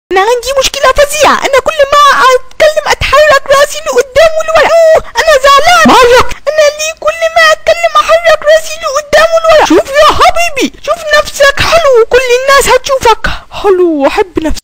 انا عندي مشكلة فظيعة، انا كل ما اتكلم اتحرك راسي لقدام ولورا. انا زعلان. مالك؟ انا ليه كل ما اتكلم احرك راسي لقدام ولورا؟ شوف يا حبيبي، شوف نفسك حلو، كل الناس هتشوفك حلو وحب نفسك.